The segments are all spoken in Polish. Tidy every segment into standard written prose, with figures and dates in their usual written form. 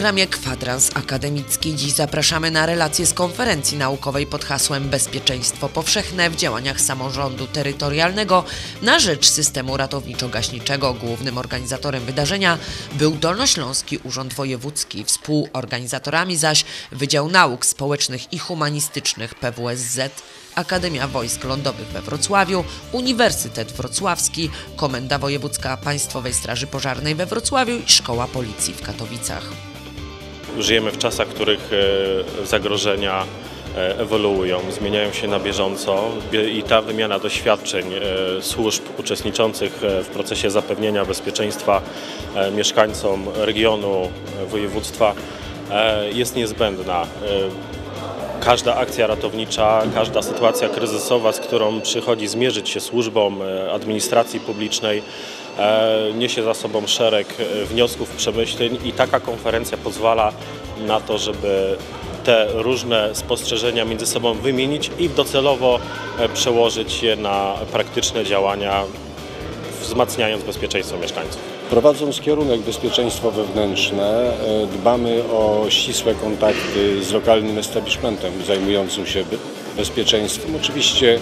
programie Kwadrans Akademicki dziś zapraszamy na relację z konferencji naukowej pod hasłem Bezpieczeństwo powszechne w działaniach samorządu terytorialnego na rzecz systemu ratowniczo-gaśniczego. Głównym organizatorem wydarzenia był Dolnośląski Urząd Wojewódzki, współorganizatorami zaś Wydział Nauk Społecznych i Humanistycznych PWSZ, Akademia Wojsk Lądowych we Wrocławiu, Uniwersytet Wrocławski, Komenda Wojewódzka Państwowej Straży Pożarnej we Wrocławiu i Szkoła Policji w Katowicach. Żyjemy w czasach, w których zagrożenia ewoluują, zmieniają się na bieżąco i ta wymiana doświadczeń służb uczestniczących w procesie zapewnienia bezpieczeństwa mieszkańcom regionu, województwa jest niezbędna. Każda akcja ratownicza, każda sytuacja kryzysowa, z którą przychodzi zmierzyć się służbom administracji publicznej, niesie za sobą szereg wniosków, przemyśleń i taka konferencja pozwala na to, żeby te różne spostrzeżenia między sobą wymienić i docelowo przełożyć je na praktyczne działania, wzmacniając bezpieczeństwo mieszkańców. Prowadząc kierunek bezpieczeństwo wewnętrzne, dbamy o ścisłe kontakty z lokalnym establishmentem zajmującym się bezpieczeństwem. Oczywiście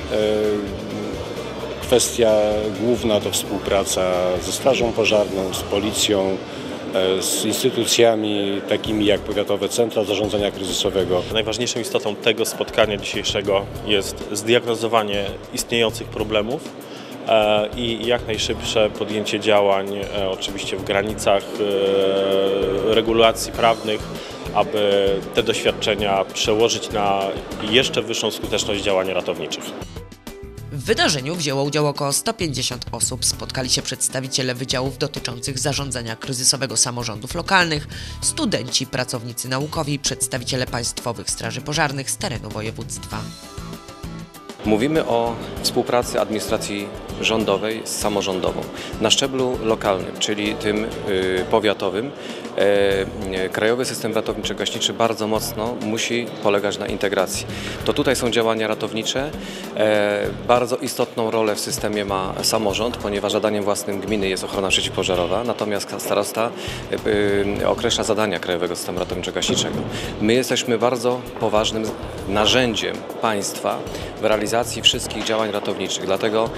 kwestia główna to współpraca ze Strażą Pożarną, z Policją, z instytucjami takimi jak Powiatowe Centra Zarządzania Kryzysowego. Najważniejszą istotą tego spotkania dzisiejszego jest zdiagnozowanie istniejących problemów i jak najszybsze podjęcie działań, oczywiście w granicach regulacji prawnych, aby te doświadczenia przełożyć na jeszcze wyższą skuteczność działań ratowniczych. W wydarzeniu wzięło udział około 150 osób. Spotkali się przedstawiciele wydziałów dotyczących zarządzania kryzysowego samorządów lokalnych, studenci, pracownicy naukowi, przedstawiciele państwowych straży pożarnych z terenu województwa. Mówimy o współpracy administracji rządowej z samorządową. Na szczeblu lokalnym, czyli tym powiatowym, Krajowy System Ratowniczo-Gaśniczy bardzo mocno musi polegać na integracji. To tutaj są działania ratownicze. Bardzo istotną rolę w systemie ma samorząd, ponieważ zadaniem własnym gminy jest ochrona przeciwpożarowa, natomiast starosta określa zadania Krajowego Systemu Ratowniczo-Gaśniczego. My jesteśmy bardzo poważnym narzędziem państwa w realizacji wszystkich działań ratowniczych, dlatego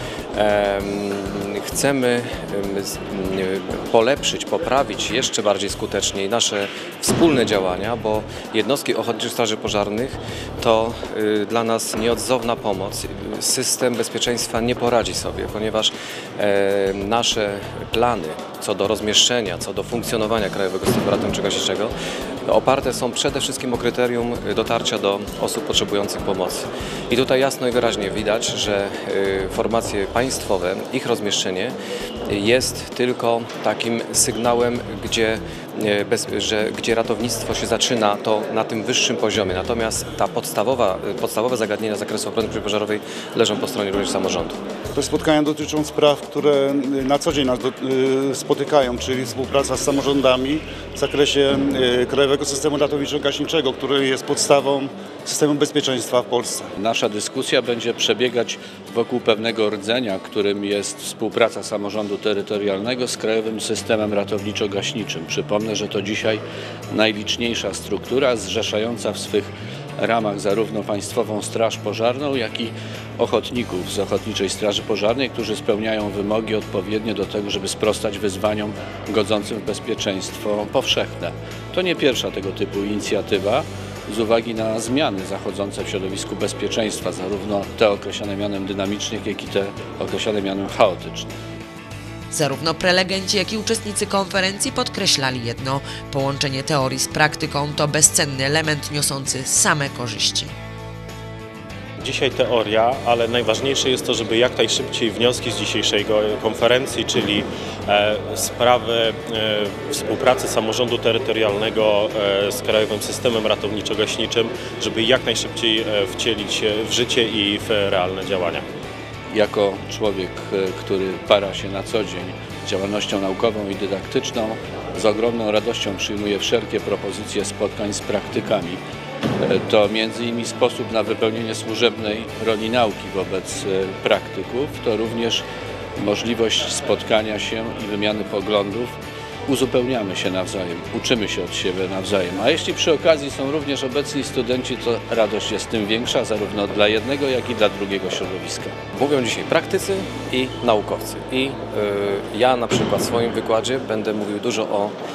chcemy polepszyć, poprawić jeszcze bardziej skutecznie nasze wspólne działania, bo jednostki ochotniczych straży pożarnych to dla nas nieodzowna pomoc. System bezpieczeństwa nie poradzi sobie, ponieważ nasze plany co do rozmieszczenia, co do funkcjonowania Krajowego Systemu Ratowniczo-Gaśniczego oparte są przede wszystkim o kryterium dotarcia do osób potrzebujących pomocy. I tutaj jasno i wyraźnie widać, że formacje państwowe, ich rozmieszczenie jest tylko takim sygnałem, gdzie ratownictwo się zaczyna, to na tym wyższym poziomie. Natomiast ta podstawowe zagadnienia z zakresu ochrony przeciwpożarowej leżą po stronie również samorządu. Te spotkania dotyczą spraw, które na co dzień nas spotykają, czyli współpraca z samorządami w zakresie Krajowego Systemu Ratowniczo-Gaśniczego, który jest podstawą systemu bezpieczeństwa w Polsce. Nasza dyskusja będzie przebiegać wokół pewnego rdzenia, którym jest współpraca samorządu terytorialnego z Krajowym Systemem Ratowniczo-Gaśniczym. Przypomnę, że to dzisiaj najliczniejsza struktura zrzeszająca w swych ramach zarówno Państwową Straż Pożarną, jak i ochotników z Ochotniczej Straży Pożarnej, którzy spełniają wymogi odpowiednie do tego, żeby sprostać wyzwaniom godzącym w bezpieczeństwo powszechne. To nie pierwsza tego typu inicjatywa z uwagi na zmiany zachodzące w środowisku bezpieczeństwa, zarówno te określane mianem dynamicznych, jak i te określane mianem chaotycznych. Zarówno prelegenci, jak i uczestnicy konferencji podkreślali jedno: połączenie teorii z praktyką to bezcenny element niosący same korzyści. Dzisiaj teoria, ale najważniejsze jest to, żeby jak najszybciej wnioski z dzisiejszej konferencji, czyli sprawy współpracy samorządu terytorialnego z Krajowym Systemem Ratowniczo-Gaśniczym, żeby jak najszybciej wcielić się w życie i w realne działania. Jako człowiek, który para się na co dzień działalnością naukową i dydaktyczną, z ogromną radością przyjmuję wszelkie propozycje spotkań z praktykami. To m.in. sposób na wypełnienie służebnej roli nauki wobec praktyków, to również możliwość spotkania się i wymiany poglądów uzupełniamy się nawzajem, uczymy się od siebie nawzajem. A jeśli przy okazji są również obecni studenci, to radość jest tym większa zarówno dla jednego, jak i dla drugiego środowiska. Mówią dzisiaj praktycy i naukowcy. I ja na przykład w swoim wykładzie będę mówił dużo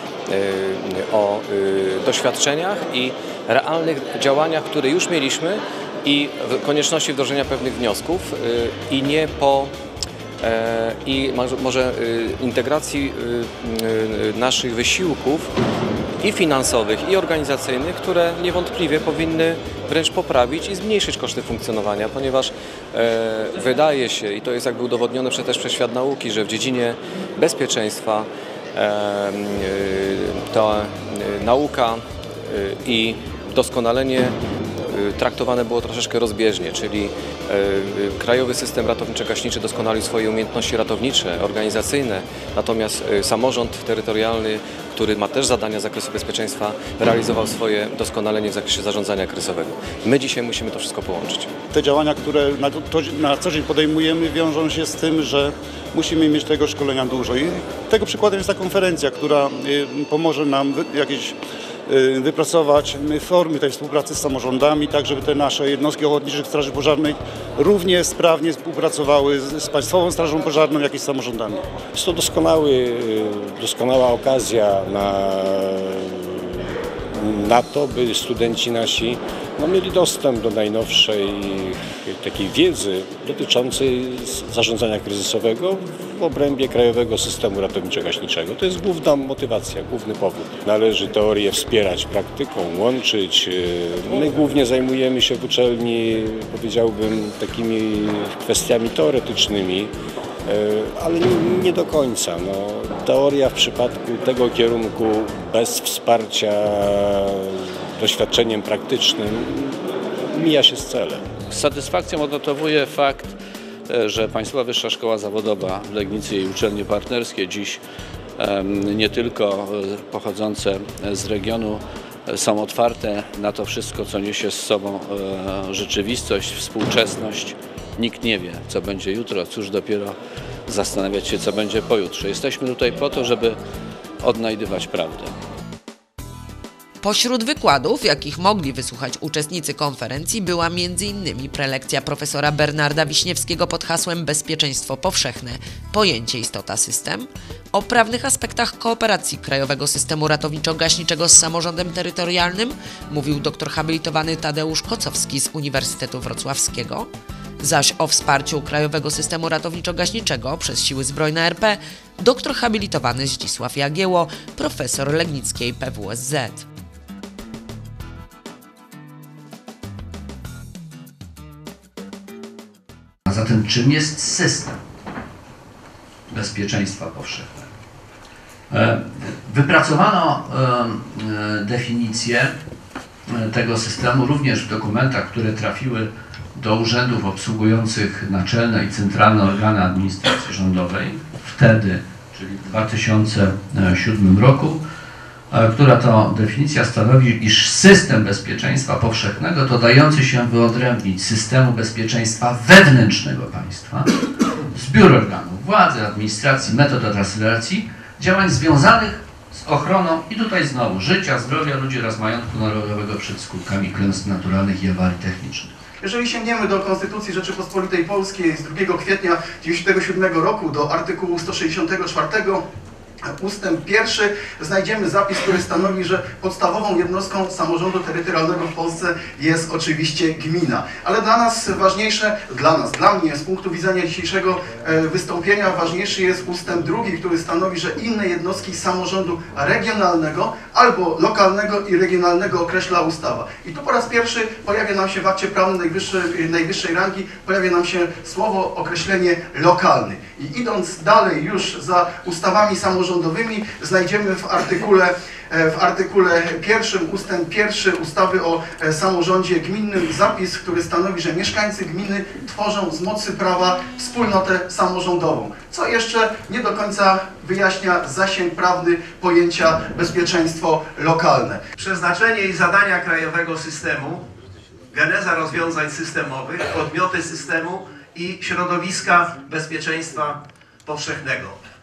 o doświadczeniach i realnych działaniach, które już mieliśmy i konieczności wdrożenia pewnych wniosków i nie po i może integracji naszych wysiłków i finansowych, i organizacyjnych, które niewątpliwie powinny wręcz poprawić i zmniejszyć koszty funkcjonowania, ponieważ wydaje się, i to jest jakby udowodnione też przez świat nauki, że w dziedzinie bezpieczeństwa ta nauka i doskonalenie traktowane było troszeczkę rozbieżnie, czyli Krajowy System Ratowniczo-Gaśniczy doskonalił swoje umiejętności ratownicze, organizacyjne, natomiast samorząd terytorialny, który ma też zadania z zakresu bezpieczeństwa, realizował swoje doskonalenie w zakresie zarządzania kryzysowego. My dzisiaj musimy to wszystko połączyć. Te działania, które na co dzień podejmujemy, wiążą się z tym, że musimy mieć tego szkolenia dużo. I tego przykładem jest ta konferencja, która pomoże nam wypracować formy tej współpracy z samorządami, tak żeby te nasze jednostki ochotniczych straży pożarnej równie sprawnie współpracowały z Państwową Strażą Pożarną, jak i z samorządami. Jest to doskonała okazja na to, by studenci nasi mieli dostęp do najnowszej takiej wiedzy dotyczącej zarządzania kryzysowego w obrębie Krajowego Systemu Ratowniczo-Gaśniczego. To jest główna motywacja, główny powód. Należy teorię wspierać praktyką, łączyć. My głównie zajmujemy się w uczelni, powiedziałbym, takimi kwestiami teoretycznymi, ale nie do końca. Teoria w przypadku tego kierunku bez wsparcia doświadczeniem praktycznym mija się z celem. Z satysfakcją odnotowuję fakt, że Państwowa Wyższa Szkoła Zawodowa w Legnicy i uczelnie partnerskie dziś nie tylko pochodzące z regionu są otwarte na to wszystko, co niesie z sobą rzeczywistość, współczesność. Nikt nie wie, co będzie jutro, cóż dopiero zastanawiać się, co będzie pojutrze. Jesteśmy tutaj po to, żeby odnajdywać prawdę. Pośród wykładów, jakich mogli wysłuchać uczestnicy konferencji, była m.in. prelekcja profesora Bernarda Wiśniewskiego pod hasłem Bezpieczeństwo powszechne – pojęcie, istota, system, o prawnych aspektach kooperacji Krajowego Systemu Ratowniczo-Gaśniczego z samorządem terytorialnym mówił doktor habilitowany Tadeusz Kocowski z Uniwersytetu Wrocławskiego, zaś o wsparciu Krajowego Systemu Ratowniczo-Gaśniczego przez Siły Zbrojne RP doktor habilitowany Zdzisław Jagieło, profesor Legnickiej PWSZ. A zatem czym jest system bezpieczeństwa powszechnego? Wypracowano definicję tego systemu również w dokumentach, które trafiły do urzędów obsługujących naczelne i centralne organy administracji rządowej, wtedy, czyli w 2007 roku, która to definicja stanowi, iż system bezpieczeństwa powszechnego to dający się wyodrębnić systemu bezpieczeństwa wewnętrznego państwa, zbiór organów władzy, administracji, metod asylacji, działań związanych z ochroną i tutaj znowu życia, zdrowia ludzi oraz majątku narodowego przed skutkami klęsk naturalnych i awarii technicznych. Jeżeli sięgniemy do Konstytucji Rzeczypospolitej Polskiej z 2 kwietnia 1997 roku, do artykułu 164, ustęp 1, znajdziemy zapis, który stanowi, że podstawową jednostką samorządu terytorialnego w Polsce jest oczywiście gmina. Ale dla nas ważniejsze, dla mnie z punktu widzenia dzisiejszego wystąpienia ważniejszy jest ustęp 2, który stanowi, że inne jednostki samorządu regionalnego albo lokalnego i regionalnego określa ustawa. I tu po raz pierwszy pojawia nam się w akcie prawnym najwyższej rangi, pojawia nam się słowo, określenie lokalny. I idąc dalej już za ustawami samorządowymi, znajdziemy w artykule 1, ustęp 1 ustawy o samorządzie gminnym zapis, który stanowi, że mieszkańcy gminy tworzą z mocy prawa wspólnotę samorządową, co jeszcze nie do końca wyjaśnia zasięg prawny pojęcia bezpieczeństwo lokalne. Przeznaczenie i zadania krajowego systemu, geneza rozwiązań systemowych, podmioty systemu i środowiska bezpieczeństwa powszechnego.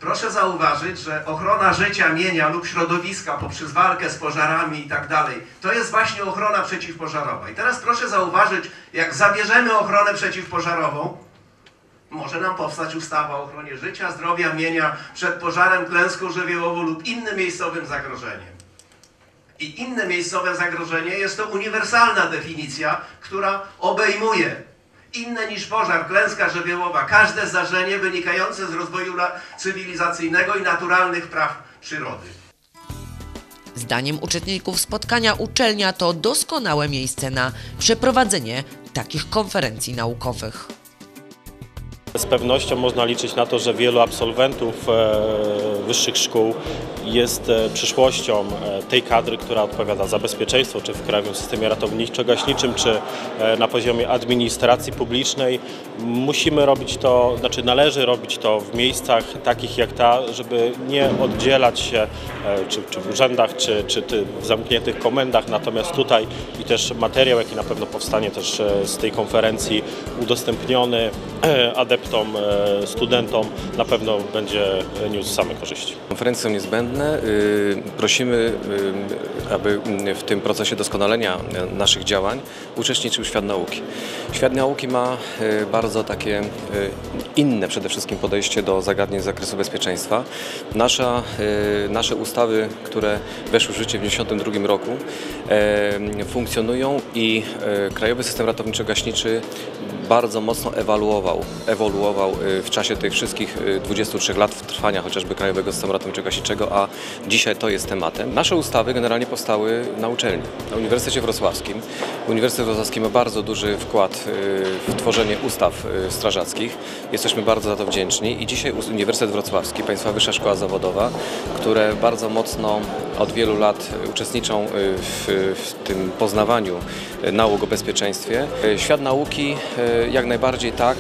Proszę zauważyć, że ochrona życia, mienia lub środowiska poprzez walkę z pożarami i tak dalej, to jest właśnie ochrona przeciwpożarowa. I teraz proszę zauważyć, jak zabierzemy ochronę przeciwpożarową, może nam powstać ustawa o ochronie życia, zdrowia, mienia przed pożarem, klęską żywiołową lub innym miejscowym zagrożeniem. I inne miejscowe zagrożenie jest to uniwersalna definicja, która obejmuje inne niż pożar, klęska żywiołowa, każde zdarzenie wynikające z rozwoju cywilizacyjnego i naturalnych praw przyrody. Zdaniem uczestników spotkania uczelnia to doskonałe miejsce na przeprowadzenie takich konferencji naukowych. Z pewnością można liczyć na to, że wielu absolwentów wyższych szkół jest przyszłością tej kadry, która odpowiada za bezpieczeństwo, czy w krajowym systemie ratowniczo-gaśniczym, czy na poziomie administracji publicznej. Musimy robić to, znaczy należy robić to w miejscach takich jak ta, żeby nie oddzielać się, czy w urzędach, czy w zamkniętych komendach, natomiast tutaj i też materiał, jaki na pewno powstanie też z tej konferencji, udostępniony adeptom, studentom, na pewno będzie niósł same korzyści. Konferencje są niezbędne. Prosimy, aby w tym procesie doskonalenia naszych działań uczestniczył świat nauki. Świat nauki ma bardzo takie inne przede wszystkim podejście do zagadnień z zakresu bezpieczeństwa. Nasze ustawy, które weszły w życie w 1992 roku, funkcjonują i Krajowy System Ratowniczo-Gaśniczy bardzo mocno ewoluował w czasie tych wszystkich 23 lat trwania chociażby Krajowego Systemu Ratowniczo-Gaśniczego, a dzisiaj to jest tematem. Nasze ustawy generalnie powstały na uczelni, na Uniwersytecie Wrocławskim. Uniwersytet Wrocławski ma bardzo duży wkład w tworzenie ustaw strażackich. Jesteśmy bardzo za to wdzięczni i dzisiaj Uniwersytet Wrocławski, Państwowa Wyższa Szkoła Zawodowa, które bardzo mocno od wielu lat uczestniczą w tym poznawaniu nauk o bezpieczeństwie. Świat nauki jak najbardziej tak,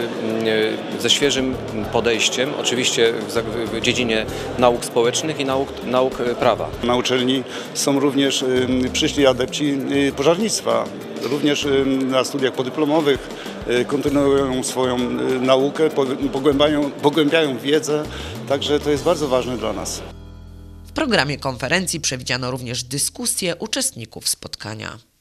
ze świeżym podejściem, oczywiście w dziedzinie nauk społecznych i nauk prawa. Na uczelni są również przyszli adepci pożarnictwa. Również na studiach podyplomowych kontynuują swoją naukę, pogłębiają wiedzę, także to jest bardzo ważne dla nas. W programie konferencji przewidziano również dyskusję uczestników spotkania.